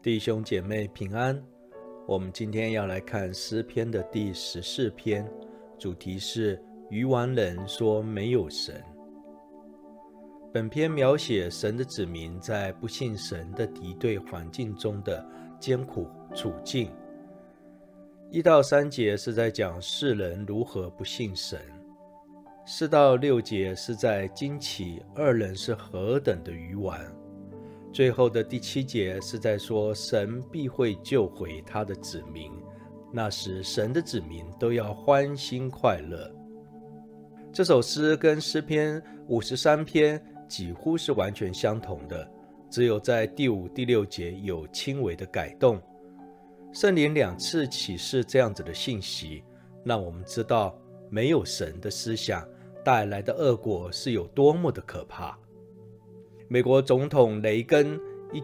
弟兄姐妹平安，我们今天要来看诗篇的第14篇，主题是愚顽人说没有神。本篇描写神的子民在不信神的敌对环境中的艰苦处境。1到3节是在讲世人如何不信神，4到6节是在惊奇二人是何等的愚顽，最后的第7节是在说神必会救回他的子民，那时神的子民都要欢欣快乐。这首诗跟诗篇53篇几乎是完全相同的，只有在第5、第6节有轻微的改动。圣灵2次启示这样子的信息，让我们知道没有神的思想带来的恶果是有多么的可怕。美国总统雷根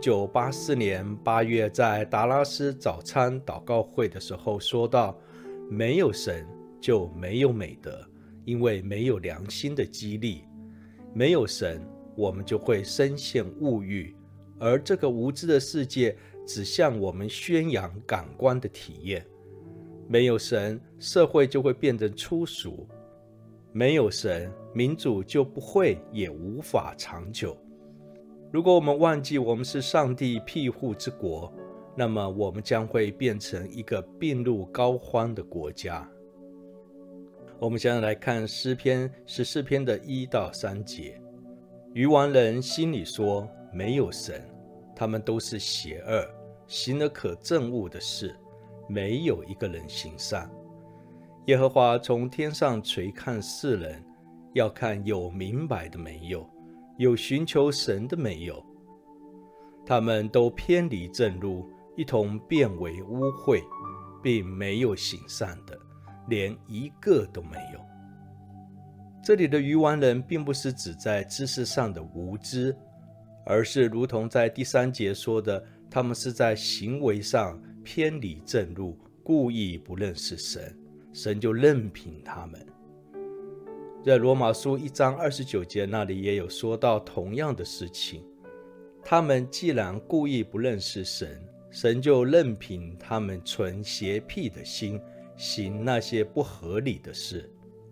1984年8月在达拉斯早餐祷告会的时候说道，没有神就没有美德，因为没有良心的激励。没有神，我们就会深陷物欲，而这个无知的世界只向我们宣扬感官的体验。没有神，社会就会变得粗俗。没有神，民主就不会也无法长久。如果我们忘记我们是上帝庇护之国，那么我们将会变成一个病入膏肓的国家。我们现在来看诗篇14篇的1到3节。愚顽人心里说没有神，他们都是邪恶，行了可憎恶的事，没有一个人行善。耶和华从天上垂看世人，要看有明白的没有，有寻求神的没有。他们都偏离正路，一同变为污秽，并没有行善的，连一个都没有。这里的愚顽人并不是指在知识上的无知，而是如同在第3节说的，他们是在行为上偏离正路，故意不认识神，神就任凭他们。在罗马书1章29节那里也有说到同样的事情，他们既然故意不认识神，神就任凭他们存邪僻的心，行那些不合理的事。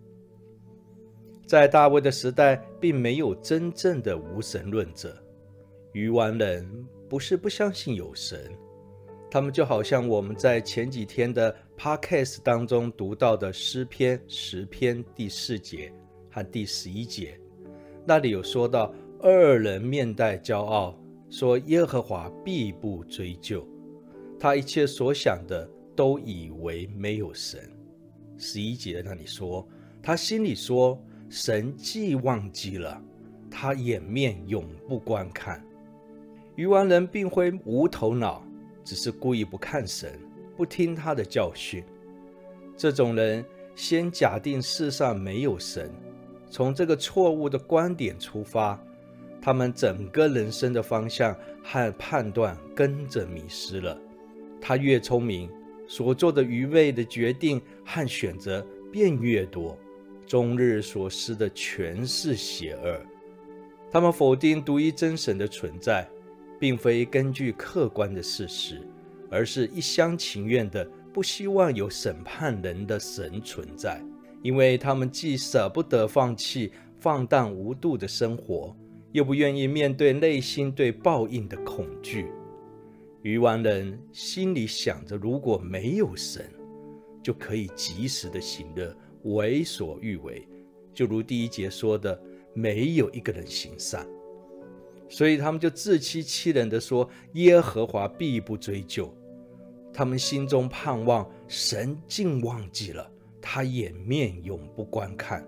在大卫的时代，并没有真正的无神论者。愚顽人不是不相信有神，他们就好像我们在前几天的 Podcast 当中读到的诗篇10篇第4节和第11节，那里有说到二人面带骄傲，说耶和华必不追究，他一切所想的都以为没有神。11节那里说，他心里说，神既忘记了，他掩面永不观看。愚顽人并非无头脑，只是故意不看神，不听他的教训。这种人先假定世上没有神，从这个错误的观点出发，他们整个人生的方向和判断跟着迷失了。他越聪明，所做的愚昧的决定和选择便越多，终日所思的全是邪恶。他们否定独一真神的存在，并非根据客观的事实，而是一厢情愿的不希望有审判人的神存在，因为他们既舍不得放弃放荡无度的生活，又不愿意面对内心对报应的恐惧。愚顽人心里想着，如果没有神，就可以及时的行乐，为所欲为，就如第1节说的，没有一个人行善。所以他们就自欺欺人的说，耶和华必不追究。他们心中盼望神竟忘记了，他掩面永不观看。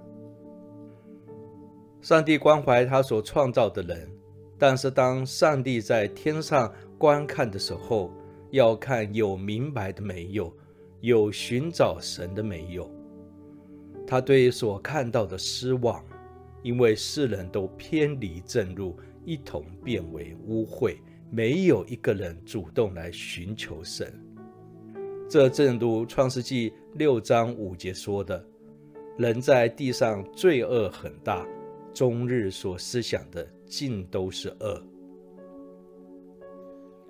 上帝关怀他所创造的人，但是当上帝在天上观看的时候，要看有明白的没有，有寻找神的没有。他对所看到的失望，因为世人都偏离正路，一同变为污秽，没有一个人主动来寻求神。这正如创世纪6章5节说的，人在地上罪恶很大，终日所思想的尽都是恶。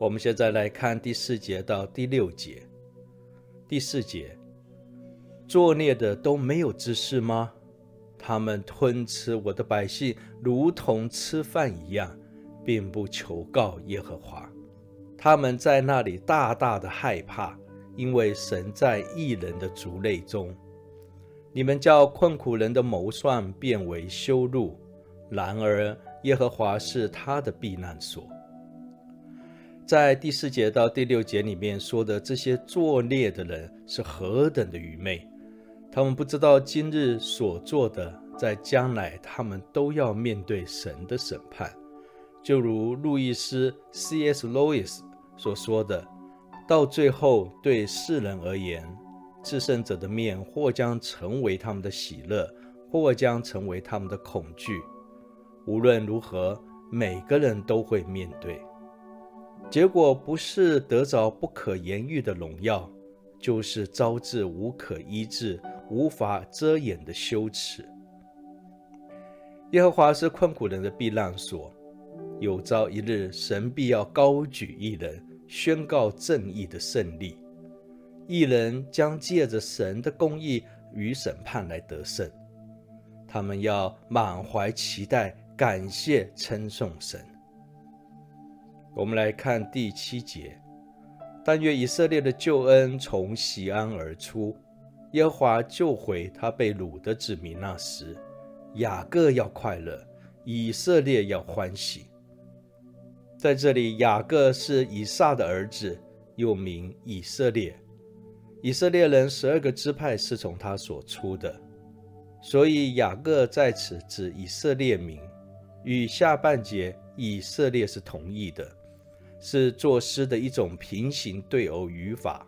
我们现在来看第4节到第6节。第4节，作孽的都没有知识吗？他们吞吃我的百姓，如同吃饭一样，并不求告耶和华。他们在那里大大的害怕，因为神在义人的族类中。你们叫困苦人的谋算变为羞辱，然而耶和华是他的避难所。在第4节到第6节里面说的这些作孽的人是何等的愚昧，他们不知道今日所做的，在将来他们都要面对神的审判。就如路易斯 C.S. Lewis 所说的，到最后对世人而言，至圣者的面或将成为他们的喜乐，或将成为他们的恐惧。无论如何，每个人都会面对。结果不是得着不可言喻的荣耀，就是招致无可医治、无法遮掩的羞耻。耶和华是困苦人的避难所，有朝一日，神必要高举义人，宣告正义的胜利。义人将借着神的公义与审判来得胜，他们要满怀期待，感谢称颂神。我们来看第7节，但愿以色列的救恩从锡安而出，耶和华救回他被掳的子民那时，雅各要快乐，以色列要欢喜。在这里，雅各是以撒的儿子，又名以色列。以色列人12个支派是从他所出的，所以雅各在此指以色列民，与下半节以色列是同义的，是作诗的一种平行对偶语法。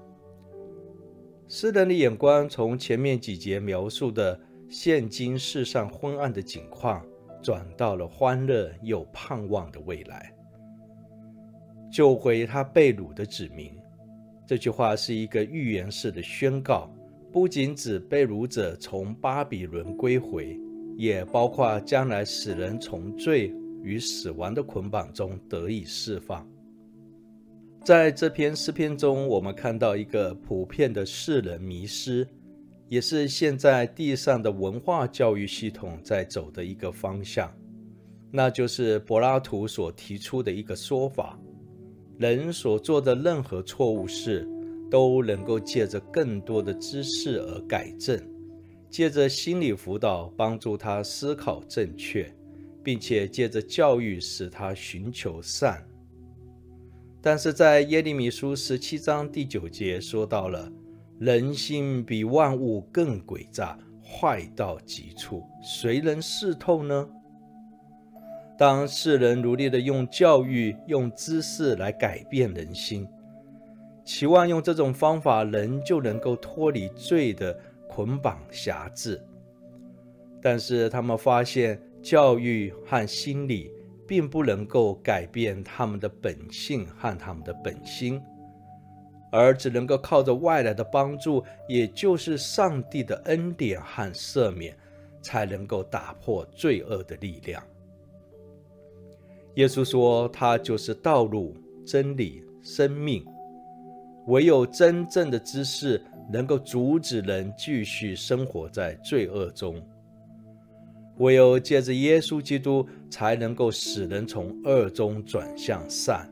诗人的眼光从前面几节描述的现今世上昏暗的景况，转到了欢乐又盼望的未来。救回他被掳的子民，这句话是一个预言式的宣告，不仅指被掳者从巴比伦归回，也包括将来使人从罪与死亡的捆绑中得以释放。在这篇诗篇中，我们看到一个普遍的世人迷失，也是现在地上的文化教育系统在走的一个方向，那就是柏拉图所提出的一个说法：人所做的任何错误事，都能够借着更多的知识而改正，借着心理辅导帮助他思考正确，并且借着教育使他寻求善。但是在耶利米书17章第9节说到了，人心比万物更诡诈，坏到极处，谁能识透呢？当世人努力的用教育、用知识来改变人心，期望用这种方法人就能够脱离罪的捆绑辖制，但是他们发现教育和心理并不能够改变他们的本性和他们的本心，而只能够靠着外来的帮助，也就是上帝的恩典和赦免，才能够打破罪恶的力量。耶稣说，他就是道路、真理、生命，唯有真正的知识能够阻止人继续生活在罪恶中，唯有借着耶稣基督，才能够使人从恶中转向善。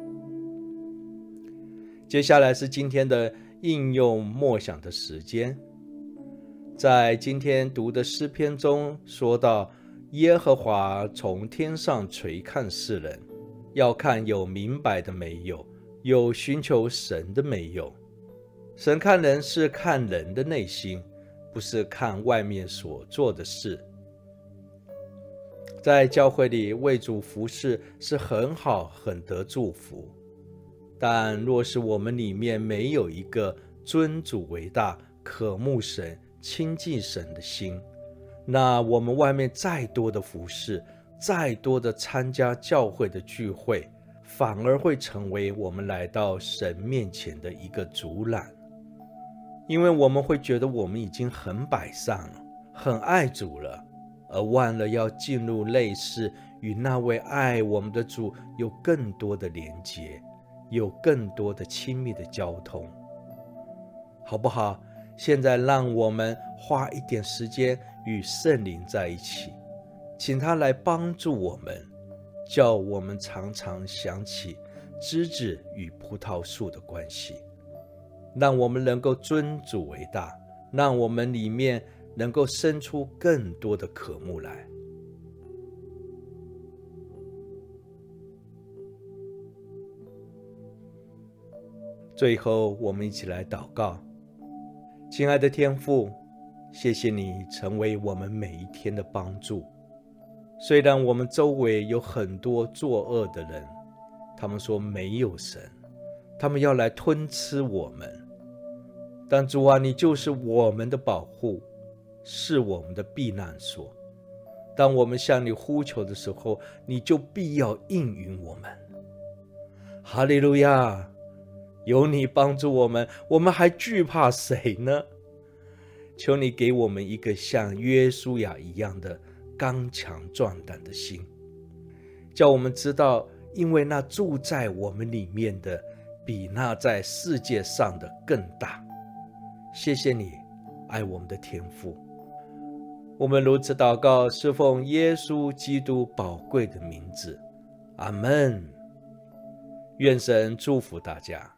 接下来是今天的应用默想的时间。在今天读的诗篇中说到，耶和华从天上垂看世人，要看有明白的没有，有寻求神的没有。神看人是看人的内心，不是看外面所做的事。在教会里为主服事是很好，很得祝福，但若是我们里面没有一个尊主为大、渴慕神、亲近神的心，那我们外面再多的服事，再多的参加教会的聚会，反而会成为我们来到神面前的一个阻拦。因为我们会觉得我们已经很摆上了，很爱主了， 而忘了要进入内室，与那位爱我们的主有更多的连结，有更多的亲密的交通，好不好？现在让我们花一点时间与圣灵在一起，请他来帮助我们，叫我们常常想起枝子与葡萄树的关系，让我们能够尊主为大，让我们里面能够生出更多的渴慕来。最后，我们一起来祷告。亲爱的天父，谢谢你成为我们每一天的帮助。虽然我们周围有很多作恶的人，他们说没有神，他们要来吞吃我们，但主啊，你就是我们的保护，是我们的避难所。当我们向你呼求的时候，你就必要应允我们。哈利路亚！有你帮助我们，我们还惧怕谁呢？求你给我们一个像约书亚一样的刚强壮胆的心，叫我们知道，因为那住在我们里面的比那在世界上的更大。谢谢你，爱我们的天父。我们如此祷告，是奉耶稣基督宝贵的名字，阿们。愿神祝福大家。